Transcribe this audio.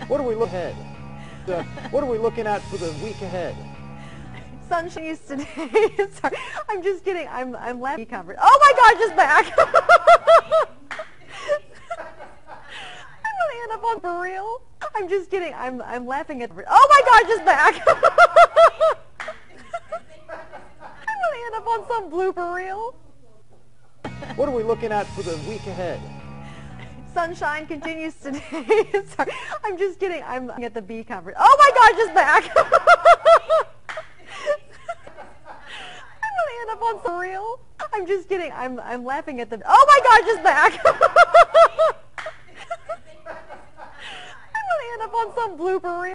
What are we looking ahead? What are we looking at for the week ahead? Sunshine today. Sorry, I'm just kidding. I'm laughing. Covered. Oh my God, just back. I'm gonna end up on for real. I'm just kidding. I'm laughing at. Oh my God, just back. I'm gonna end up on some blooper reel. What are we looking at for the week ahead? Sunshine continues today. Sorry, I'm just kidding. I'm at the bee conference. Oh my God, just back. I'm gonna end up on some real. I'm just kidding. I'm laughing at the. Oh my God, just back. I'm gonna end up on some blooper reel.